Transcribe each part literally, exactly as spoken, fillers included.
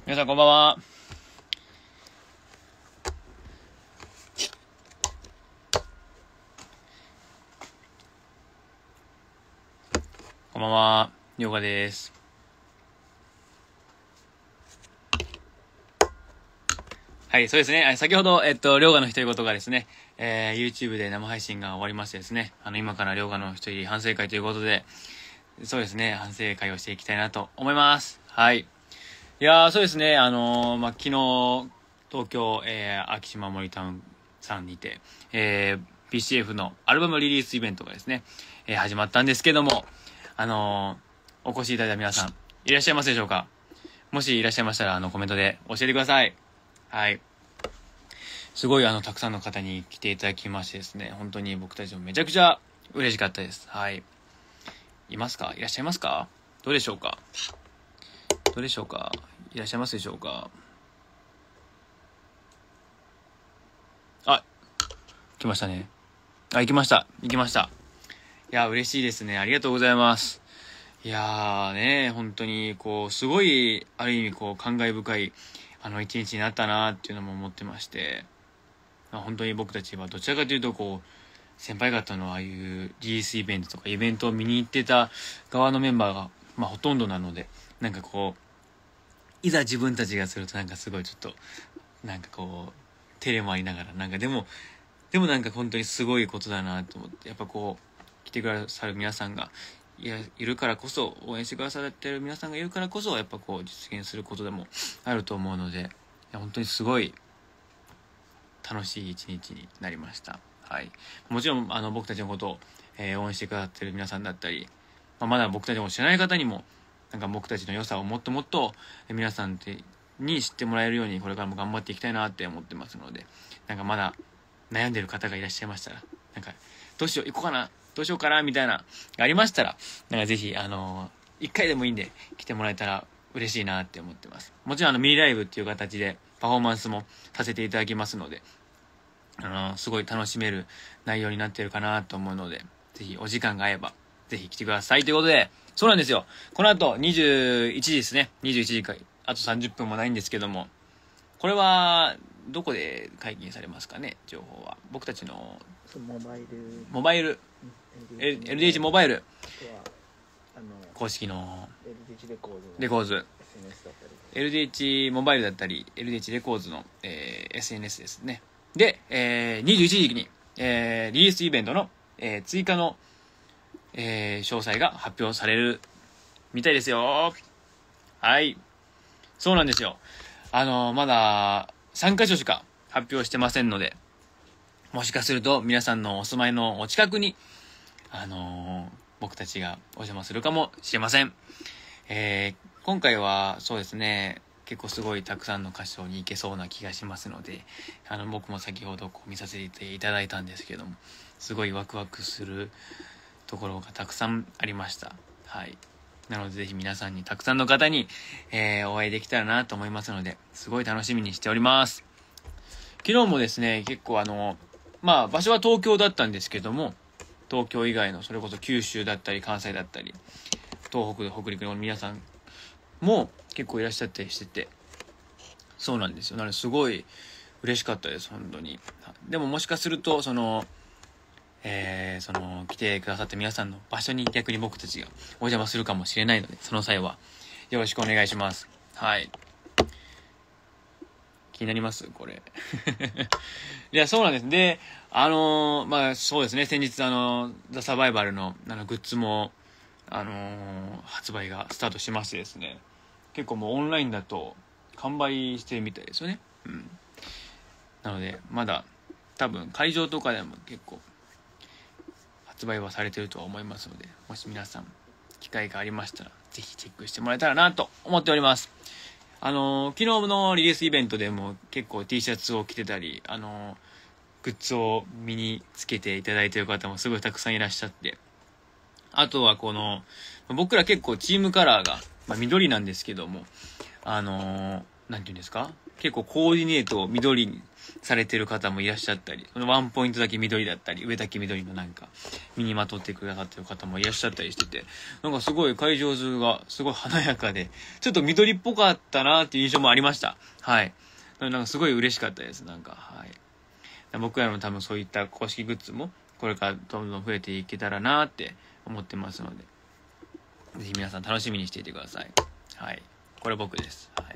皆さんこんばんは。こんばんは、りょうがです。はい、そうですね。先ほど、えっと、りょうがの一人言がですね、えー、YouTube で生配信が終わりましてですね、あの、今からりょうがの一人反省会ということで、そうですね、反省会をしていきたいなと思います。はい。いやー、そうですね、あのー、まあ、昨日、東京、えー、秋島森タウンさんにて、えー、ピーシーエフ のアルバムリリースイベントがですね、えー、始まったんですけども、あのー、お越しいただいた皆さん、いらっしゃいますでしょうか？もしいらっしゃいましたら、あの、コメントで教えてください。はい。すごい、あの、たくさんの方に来ていただきましてですね、本当に僕たちもめちゃくちゃ嬉しかったです。はい。いますか？いらっしゃいますか？どうでしょうか？どうでしょうか？いらっしゃいますでしょうか？あ、来ましたね。あ、行きました。行きました。いや、嬉しいですね。ありがとうございます。いやーね、本当に、こう、すごい、ある意味、こう、感慨深い、あの、一日になったなっていうのも思ってまして、まあ、本当に僕たちはどちらかというと、こう、先輩方のああいうリリースイベントとかイベントを見に行ってた側のメンバーが、まあ、ほとんどなので、なんかこう、いざ自分たちがするとなんかすごいちょっと、なんかこう、照れもありながら、なんかでも、でもなんか本当にすごいことだなと思って、やっぱこう、来てくださる皆さんが、いや、いるからこそ、応援してくださってる皆さんがいるからこそ、やっぱこう、実現することでもあると思うので、いや本当にすごい、楽しい一日になりました。はい。もちろん、あの、僕たちのことを、えー、応援してくださってる皆さんだったり、まあ、まだ僕たちも知らない方にも、なんか僕たちの良さをもっともっと、えー、皆さんに知ってもらえるように、これからも頑張っていきたいなって思ってますので、なんかまだ悩んでる方がいらっしゃいましたら、なんか、どうしよう、行こうかな、どうしようかな、みたいな、がありましたら、なんかぜひ、あのー、一回でもいいんで、来てもらえたら嬉しいなって思ってます。もちろん、あの、ミニライブっていう形で、パフォーマンスもさせていただきますので、あの、すごい楽しめる内容になってるかなと思うので、ぜひお時間が合えば、ぜひ来てくださいということで、そうなんですよ。この後にじゅういちじですね。にじゅういちじか、あとさんじゅっぷんもないんですけども、これは、どこで解禁されますかね、情報は。僕たちの、 モバイル、 モバイル、エルディーエイチ モバイル、 あの公式のエルディーエイチ レコーズ、 レコーズ、 エスエヌエス だったり、 エルディーエイチ モバイルだったり、エルディーエイチ レコーズの、えー、エスエヌエス ですね。で、えー、にじゅういちじに、えー、リリースイベントの、えー、追加の、えー、詳細が発表されるみたいですよ。はい。そうなんですよ。あのー、まださんかしょしか発表してませんので、もしかすると皆さんのお住まいのお近くに、あのー、僕たちがお邪魔するかもしれません。えー、今回はそうですね、結構すごいたくさんの箇所に行けそうな気がしますので、あの、僕も先ほどこう見させていただいたんですけども、すごいワクワクするところがたくさんありました。はい。なのでぜひ皆さんにたくさんの方に、えー、お会いできたらなと思いますので、すごい楽しみにしております。昨日もですね、結構あの、まあ場所は東京だったんですけども、東京以外のそれこそ九州だったり関西だったり、東北、北陸の皆さんも結構いらっしゃったりしてて、そうなんですよ。なのですごい嬉しかったです、本当に。でももしかすると、その、えー、その、来てくださった皆さんの場所に逆に僕たちがお邪魔するかもしれないので、その際はよろしくお願いします。はい。気になりますこれ。いや、そうなんです。で、あのー、まあ、そうですね、先日あの、ザ・サバイバルのあのグッズも、あのー、発売がスタートしましてですね、結構もうオンラインだと完売してるみたいですよね。うん。なので、まだ多分会場とかでも結構発売はされてるとは思いますので、もし皆さん機会がありましたらぜひチェックしてもらえたらなと思っております。あのー、昨日のリリースイベントでも結構 T シャツを着てたり、あのー、グッズを身につけていただいている方もすごいたくさんいらっしゃって、あとはこの僕ら結構チームカラーが、まあ、緑なんですけども、あのー、 なんていうんですか、結構コーディネートを緑にされてる方もいらっしゃったり、そのワンポイントだけ緑だったり、上だけ緑のなんか、身にまとってくださってる方もいらっしゃったりしてて、なんかすごい会場中がすごい華やかで、ちょっと緑っぽかったなっていう印象もありました。はい。なんかすごい嬉しかったです、なんか。はい。僕らも多分そういった公式グッズも、これからどんどん増えていけたらなって思ってますので、ぜひ皆さん楽しみにしていてください。はい。これ僕です。はい。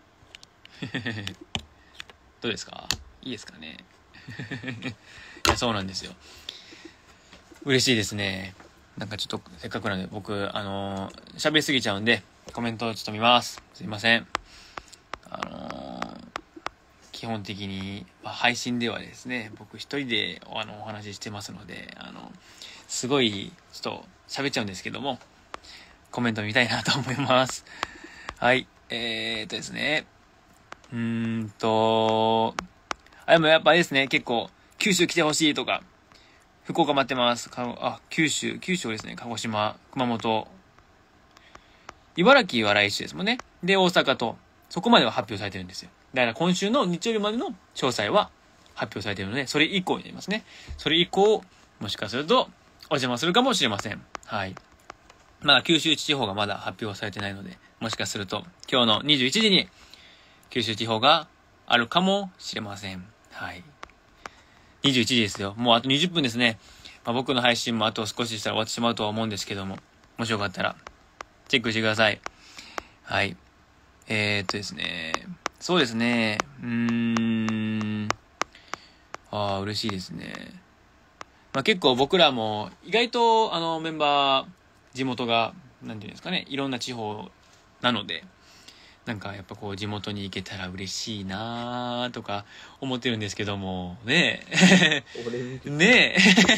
どうですか？いいですかね。いや、そうなんですよ。嬉しいですね。なんかちょっとせっかくなので僕あのー、喋りすぎちゃうんでコメントをちょっと見ます。すいません。あのー、基本的に、まあ、配信ではですね、僕一人であのお話ししてますので、あのすごいちょっと喋っちゃうんですけども、コメント見たいなと思います。はい。えーっとですね。うーんと、あ、でもやっぱあれですね、結構、九州来てほしいとか、福岡待ってます。かあ、九州、九州ですね、鹿児島、熊本、茨城は来週ですもんね。で、大阪と、そこまでは発表されてるんですよ。だから今週の日曜日までの詳細は発表されているので、それ以降になりますね。それ以降、もしかすると、お邪魔するかもしれません。はい。まだ九州地方がまだ発表されてないので、もしかすると、今日のにじゅういちじに、九州地方があるかもしれません。はい。にじゅういちじですよ。もうあとにじゅっぷんですね。まあ、僕の配信もあと少ししたら終わってしまうとは思うんですけども、もしよかったら、チェックしてください。はい。えー、っとですね。そうですね。うーん。ああ、嬉しいですね。まあ、結構僕らも、意外と、あの、メンバー、地元が、なんていうんですかね、いろんな地方なので、なんかやっぱこう地元に行けたら嬉しいなーとか思ってるんですけども、ねえ。ね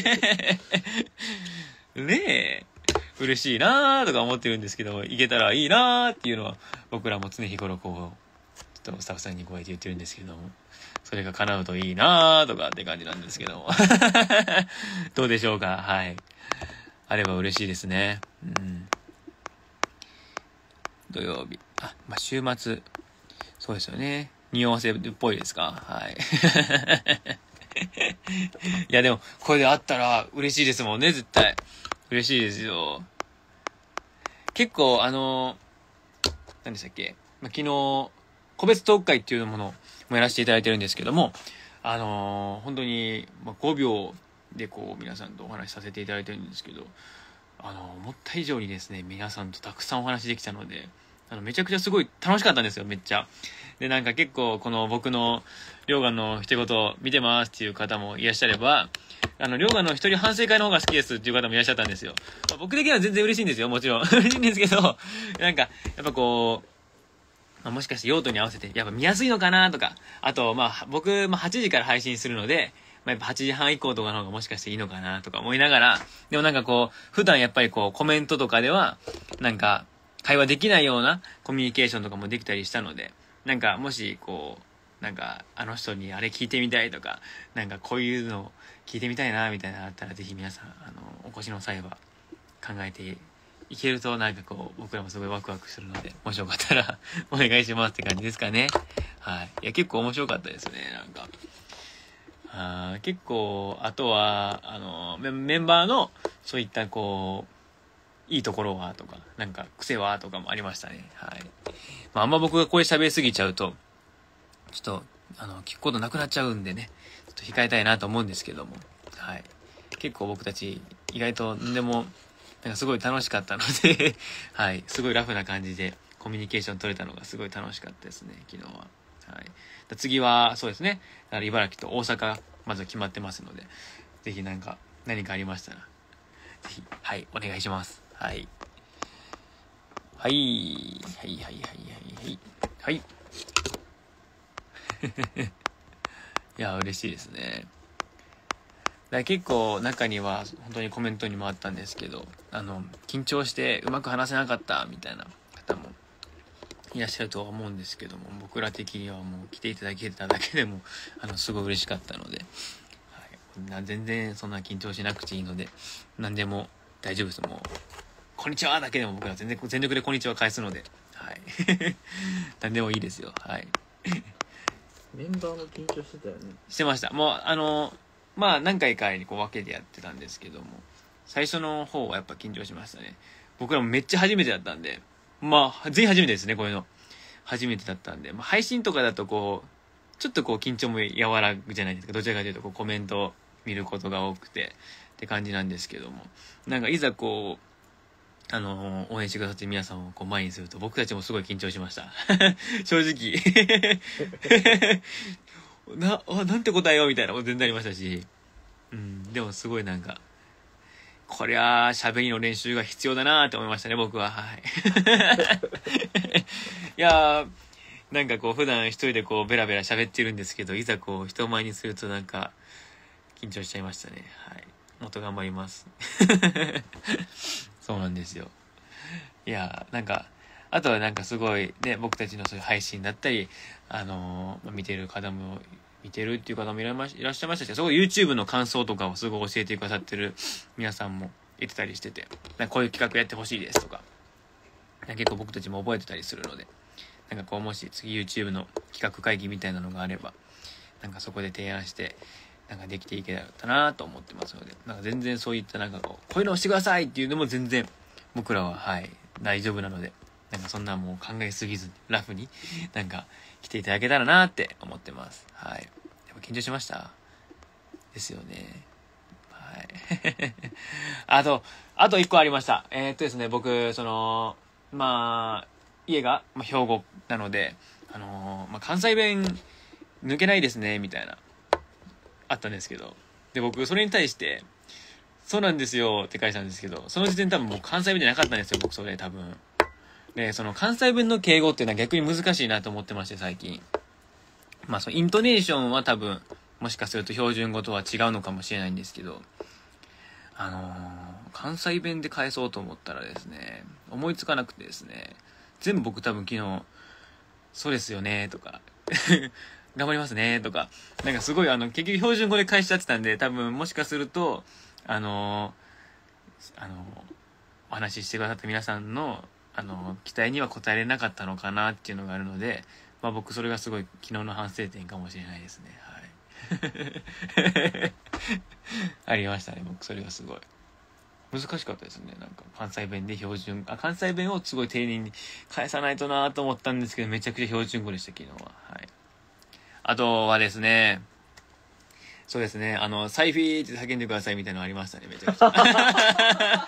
え。ねえ。嬉しいなーとか思ってるんですけども、行けたらいいなーっていうのは僕らも常日頃こう、ちょっとスタッフさんにこうやって言ってるんですけども、それが叶うといいなーとかって感じなんですけども。どうでしょうか？はい。あれば嬉しいですね。うん。土曜日。あ、まあ、週末。そうですよね。匂わせっぽいですか？はい。いやでも、これであったら嬉しいですもんね、絶対。嬉しいですよ。結構、あの、何でしたっけ？まあ、昨日、個別トーク会っていうものもやらせていただいてるんですけども、あのー、本当に、まあ、ごびょうでこう、皆さんとお話しさせていただいてるんですけど、あの、思った以上にですね、皆さんとたくさんお話できたので、あの、めちゃくちゃすごい楽しかったんですよ、めっちゃ。で、なんか結構、この僕の、りょうがの一言見てますっていう方もいらっしゃれば、あの、りょうがの一人反省会の方が好きですっていう方もいらっしゃったんですよ。まあ、僕的には全然嬉しいんですよ、もちろん。嬉しいんですけど、なんか、やっぱこう、まあ、もしかして用途に合わせて、やっぱ見やすいのかなとか、あと、まあ、僕、まあ、はちじから配信するので、まあ、やっぱはちじはん以降とかの方がもしかしていいのかなとか思いながら、でもなんかこう、普段やっぱりこう、コメントとかでは、なんか、会話できないようなコミュニケーションとかもできたりしたので、なんか、もしこう、なんか、あの人にあれ聞いてみたいとか、なんかこういうの聞いてみたいな、みたいなのあったら、ぜひ皆さん、あの、お越しの際は考えていけると、なんかこう、僕らもすごいワクワクするので、もしよかったらお願いしますって感じですかね。はい。いや、結構面白かったですね、なんか。あ結構、あとは、あのメ、メンバーの、そういった、こう、いいところは、とか、なんか、癖は、とかもありましたね。はい。まあ、あんま僕がこれ喋りすぎちゃうと、ちょっと、あの、聞くことなくなっちゃうんでね、ちょっと控えたいなと思うんですけども、はい。結構僕たち、意外と、でも、なんかすごい楽しかったので、はい。すごいラフな感じで、コミュニケーション取れたのがすごい楽しかったですね、昨日は。はい。次は、そうですね。だから茨城と大阪、まず決まってますので、ぜひなんか、何かありましたら、ぜひ、はい、お願いします。はい。はい。はい、はい、はい、はい、はい。はい。いや、嬉しいですね。だ結構中には本当にコメントにもあったんですけど、あの、緊張してうまく話せなかったみたいな方もいらっしゃるとは思うんですけども、僕ら的にはもう来ていただけただけでも、あの、すごい嬉しかったので、はい、全然そんな緊張しなくていいので、何でも大丈夫です。もう、こんにちはだけでも僕ら全然全力でこんにちは返すので、 はい何でもいいですよ。はい。 メンバーも緊張してたよね。 してました。もうあのまあ何回かにこう分けてやってたんですけども、最初の方はやっぱ緊張しましたね。僕らもめっちゃ初めてだったんで、まあ全員初めてですね、こういうの初めてだったんで、まあ、配信とかだとこうちょっとこう緊張も和らぐじゃないですか。どちらかというとこうコメントを見ることが多くてって感じなんですけども、なんかいざこうあの応援してくださって皆さんをこう前にすると僕たちもすごい緊張しました正直なあなんて答えようみたいなこと全然ありましたし、うん、でもすごいなんかこりゃ喋りの練習が必要だなって思いましたね、僕は。はいいやーなんかこう普段一人でこうベラベラ喋ってるんですけど、いざこう人前にするとなんか緊張しちゃいましたね。はい。もっと頑張りますそうなんですよ。いやなんかあとはなんかすごいね、僕たちのそういう配信だったりあのー、見てる方も見てるっていう方もいらっしゃいましたし、すごい YouTube の感想とかをすごい教えてくださってる皆さんも言ってたりしてて、なんかこういう企画やってほしいですとか結構僕たちも覚えてたりするので、なんかこうもし次 YouTube の企画会議みたいなのがあればなんかそこで提案してなんかできていけたらなと思ってますので、なんか全然そういったなんかこうこういうのをしてくださいっていうのも全然僕らははい大丈夫なので、なんかそんなもう考えすぎずにラフになんか来ていただけたらなって思ってます。はい。やっぱ緊張しましたですよね。はいあとあと一個ありました。えー、っとですね僕そのまあ家が、まあ、兵庫なのであのー、まあ、関西弁抜けないですねみたいなあったんですけど、で僕それに対してそうなんですよって返したんですけど、その時点で多分もう関西弁じゃなかったんですよ僕それ多分。でその関西弁の敬語っていうのは逆に難しいなと思ってまして最近。まあそのイントネーションは多分もしかすると標準語とは違うのかもしれないんですけど、あのー、関西弁で返そうと思ったらですね思いつかなくてですね、全部僕多分昨日そうですよねとか頑張りますねとかなんかすごいあの結局標準語で返しちゃってたんで、多分もしかするとあのー、あのー、お話ししてくださった皆さんのあの期待には応えれなかったのかなっていうのがあるので、まあ僕それがすごい昨日の反省点かもしれないですね。はいありましたね、僕それがすごい難しかったですね。なんか関西弁で標準あ関西弁をすごい丁寧に返さないとなと思ったんですけど、めちゃくちゃ標準語でした昨日は。はい。あとはですね、そうですね、あのサイフィーって叫んでくださいみたいなのありましたね、めちゃくちゃ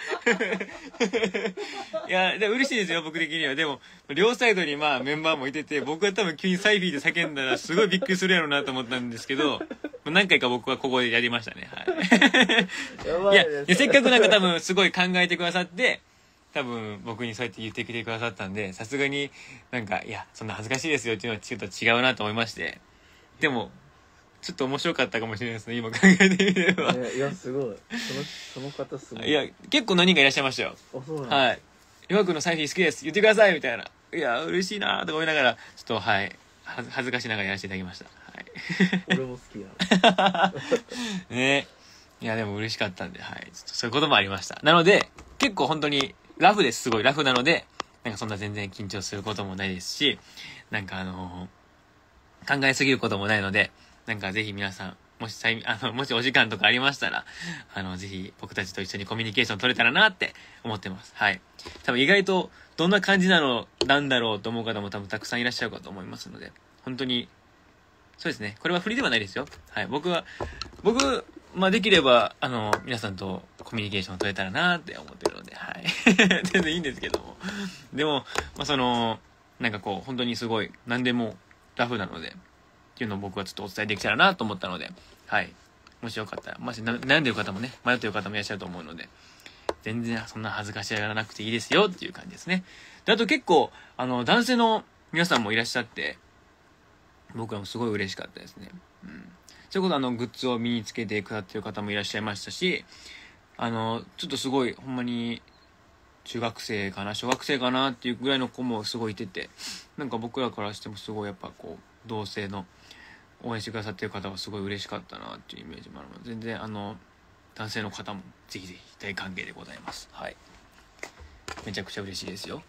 いやでも嬉しいですよ僕的には。でも両サイドにまあメンバーもいてて、僕は多分急にサイフィーで叫んだらすごいびっくりするやろうなと思ったんですけど何回か僕はここでやりましたね。はいやばいいやいやせっかくなんか多分すごい考えてくださって多分僕にそうやって言ってきてくださったんで、さすがになんかいやそんな恥ずかしいですよっていうのはちょっと違うなと思いまして、でもちょっと面白かったかもしれないですね今考えてみれば。 いやいやすごい、そのその方すごい。 いや結構何人かいらっしゃいましたよ。 あそうなんだ。 はい。ヨガ君のサイフィー好きです言ってくださいみたいな、いや嬉しいなと思いながらちょっとはい恥ずかしながらやらせていただきました。はい俺も好きやね。いやでも嬉しかったんで、はい、ちょっとそういうこともありました。なので結構本当にラフです。すごいラフなのでなんかそんな全然緊張することもないですし、なんかあのー、考えすぎることもないので、なんかぜひ皆さんもしあのもしお時間とかありましたらあのぜひ僕たちと一緒にコミュニケーション取れたらなって思ってます。はい。多分意外とどんな感じなのなんだろうと思う方も多分たくさんいらっしゃるかと思いますので、本当にそうですね、これは振りではないですよ。はい。僕は僕まあできればあの皆さんとコミュニケーション取れたらなって思ってるので、はい全然いいんですけども、でもまあそのなんかこう本当にすごい何でもラフなのでっていうのを僕はちょっとお伝えできたらなと思ったので、はい。もしよかったら、もし悩んでる方もね、迷ってる方もいらっしゃると思うので、全然そんな恥ずかしがらなくていいですよっていう感じですね。で、あと結構、あの、男性の皆さんもいらっしゃって、僕はもすごい嬉しかったですね。うん。そういうことあの、グッズを身につけてくださってる方もいらっしゃいましたし、あの、ちょっとすごい、ほんまに、中学生かな、小学生かなっていうぐらいの子もすごいいてて、なんか僕らからしてもすごいやっぱこう、同性の、応援してくださっている方はすごい嬉しかったなっていうイメージもあるので、全然あの男性の方もぜひぜひ大歓迎でございます。はい。めちゃくちゃ嬉しいですよ。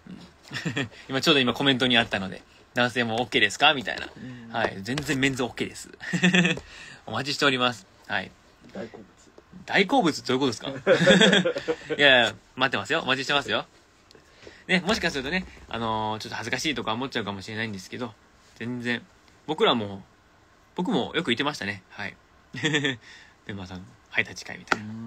うん、今ちょうど今コメントにあったので、男性も OK ですかみたいな。 うんはい。全然メンズ OK です。お待ちしております。はい。 大好物。 大好物どういうことですか？いやいや、待ってますよ。お待ちしてますよ。ね、もしかするとね、あのー、ちょっと恥ずかしいとか思っちゃうかもしれないんですけど、全然、僕らも、僕もよく言ってましたね。はい。メンバーさん、ハイタッチ会みたいな。うん。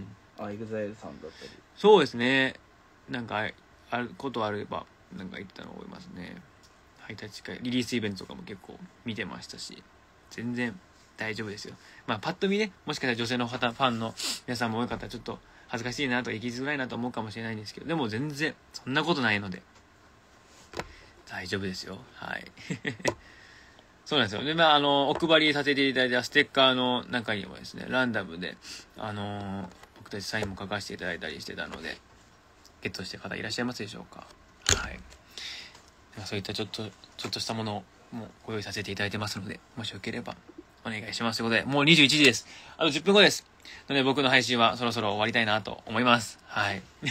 あ、エグザイルさんだったり。 そうですね。なんか、あることあれば、なんか言ってたのを覚えますね。ハイタッチ会、リリースイベントとかも結構見てましたし、全然大丈夫ですよ。まあ、パッと見ね、もしかしたら女性の方、ファンの皆さんも多かったらちょっと恥ずかしいなとか、生きづらいなと思うかもしれないんですけど、でも全然、そんなことないので、大丈夫ですよ。はい。そうなんですよ。で、まあ、あの、お配りさせていただいたステッカーの中にもですね、ランダムで、あのー、僕たちサインも書かせていただいたりしてたので、ゲットしてる方いらっしゃいますでしょうか？はい。そういったちょっと、ちょっとしたものをもうご用意させていただいてますので、もしよければお願いしますということで、もうにじゅういちじです。あとじゅっぷんごです。なので僕の配信はそろそろ終わりたいなと思います。はい。い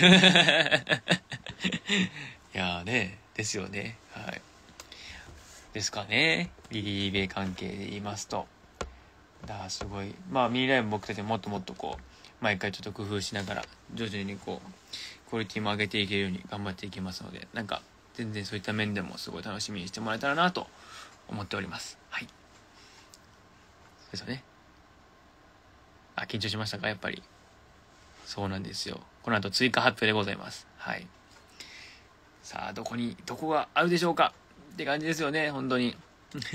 やーね、ですよね。はい。ですかね。リリーベ関係で言いますと。だからすごい、まあミニライブ僕たちももっともっとこう、毎回ちょっと工夫しながら、徐々にこう、クオリティも上げていけるように頑張っていきますので、なんか、全然そういった面でもすごい楽しみにしてもらえたらなと思っております。はい。そうですよね。あ、緊張しましたか？やっぱり。そうなんですよ。この後追加発表でございます。はい。さあ、どこに、どこがあるでしょうかって感じですよね、本当に。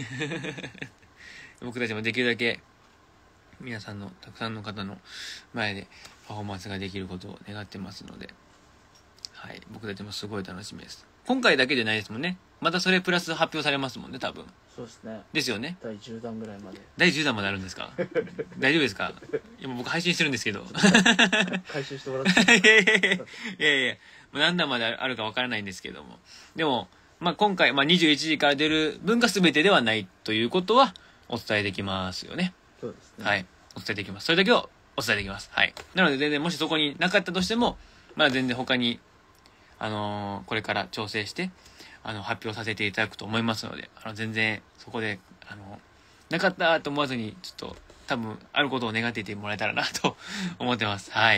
僕たちもできるだけ、皆さんの、たくさんの方の前でパフォーマンスができることを願ってますので、はい。僕たちもすごい楽しみです。今回だけじゃないですもんね。またそれプラス発表されますもんね、多分。 そうですね。 ですよね。 だいじゅうだんぐらいまで。 だいじゅうだんまであるんですか？大丈夫ですか？今僕配信してるんですけど。 回収してもらっていやいやいやいやいや、何段まであるかわからないんですけども。でも、まあ、今回、まあ、にじゅういちじから出る分が全てではないということはお伝えできますよね。 そうですね。 はい。お伝えできます。それだけをお伝えできます。はい。なので全然もしそこになかったとしても、まあ全然他に、あのー、これから調整して、あの、発表させていただくと思いますので、あの、全然そこで、あの、なかったと思わずに、ちょっと、多分、あることを願っていてもらえたらなと思ってます。はい。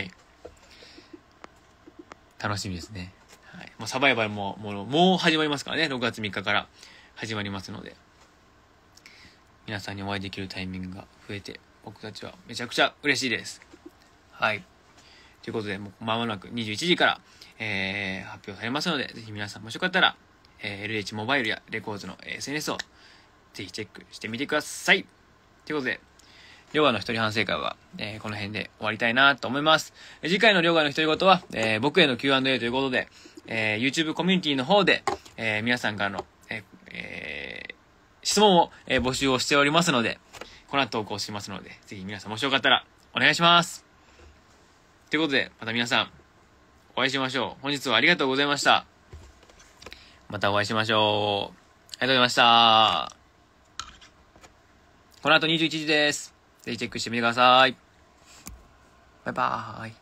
楽しみですね。はい。もうサバイバルも、もう、もう始まりますからね。ろくがつみっかから始まりますので、皆さんにお会いできるタイミングが増えて、僕たちはめちゃくちゃ嬉しいです。はい。ということで、もう間もなくにじゅういちじから、えー、発表されますので、ぜひ皆さんもしよかったら、えー、エルエイチ モバイルやレコーズの エスエヌエス をぜひチェックしてみてください。ということで、両側の一人反省会は、えー、この辺で終わりたいなと思います。次回の両側の独り言は、えー、僕への キューアンドエー ということで、えー、YouTube コミュニティの方で、えー、皆さんからの、えーえー、質問を、えー、募集をしておりますので、この後投稿しますので、ぜひ皆さんもしよかったらお願いします。ということで、また皆さん、お会いしましょう。本日はありがとうございました。またお会いしましょう。ありがとうございました。この後にじゅういちじです。ぜひチェックしてみてください。バイバーイ。